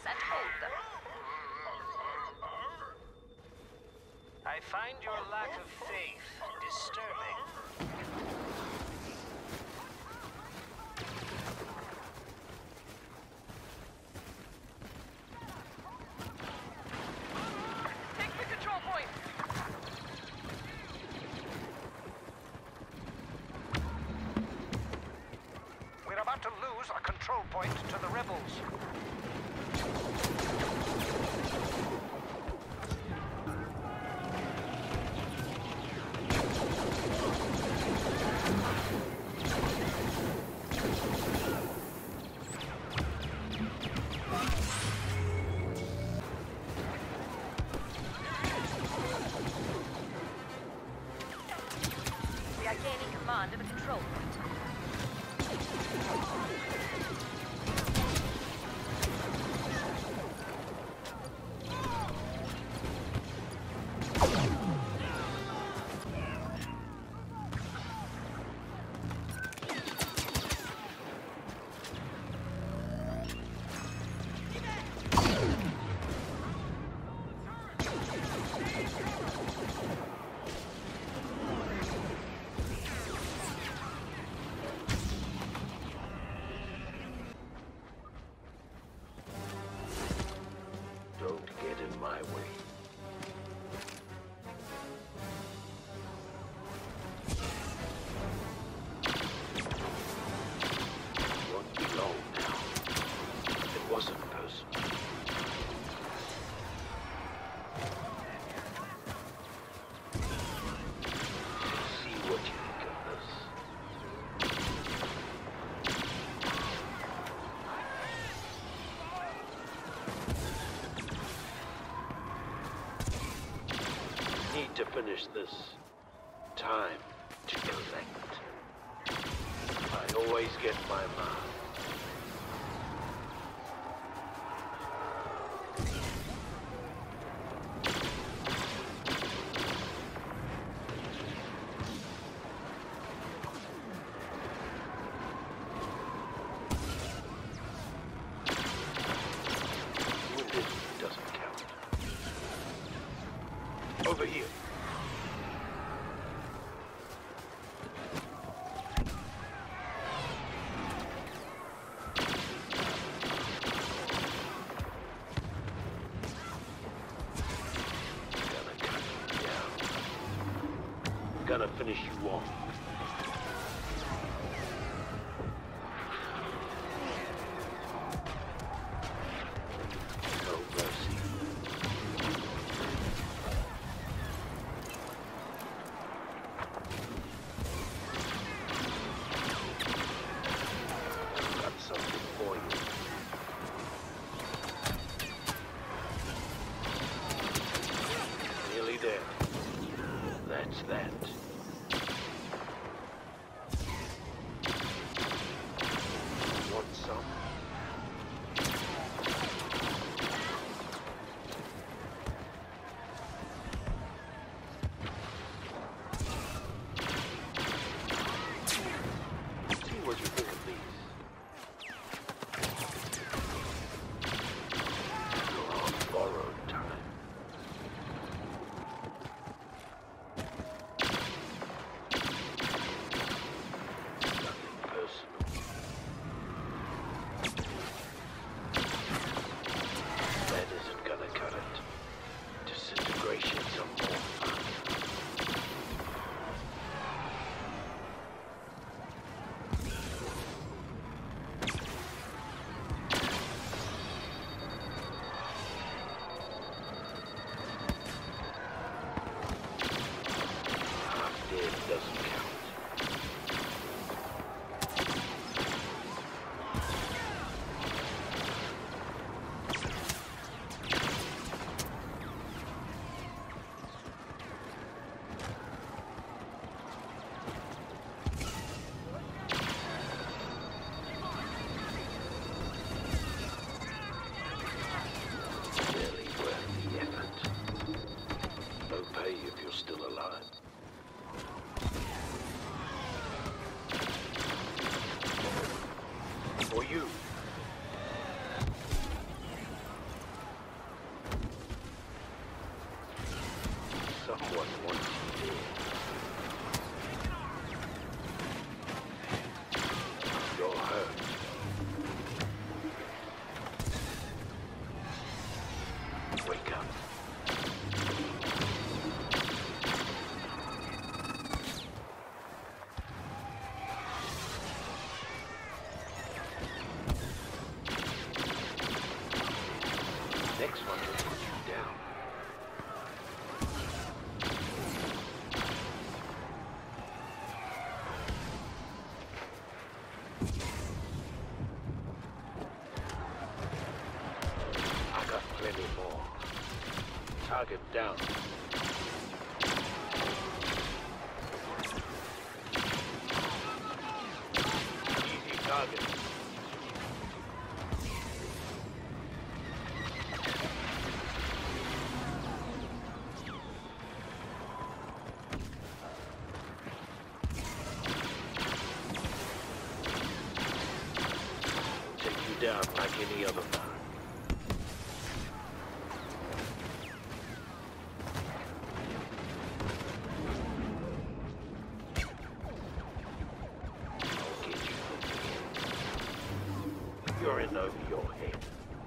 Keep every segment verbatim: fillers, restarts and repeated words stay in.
and hold them. I find your lack of faith disturbing. Take the control point! We're about to lose our control point to the rebels. We are gaining command of a control point. Don't get in my way. Won't be long now. It wasn't personal. See what you think of this. Need to finish this. Time to collect. I always get my mark. Wounded doesn't count. Over here. Gonna cut you down. Gonna finish you off. No mercy. Got something for you. Nearly there. That's that. Next one will put you down. I got plenty more. Target down. Easy target. Take you down like any other man. You're in over your head.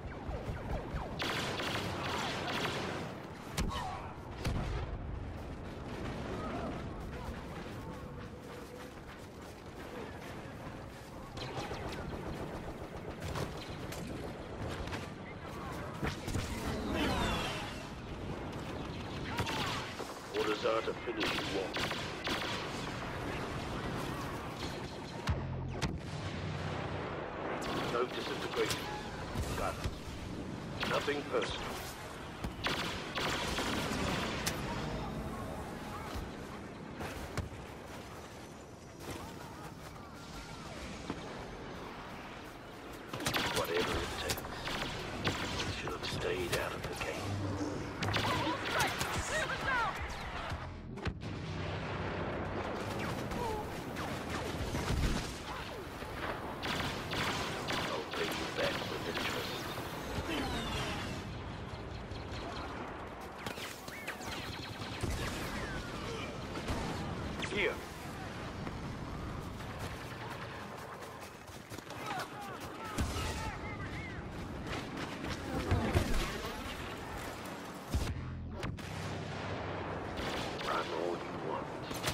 Orders are to finish you off. No disintegration. Got it. Nothing personal. Whatever it takes. Should have stayed out of the game. I'll pay you back with interest. Here. Run all you want.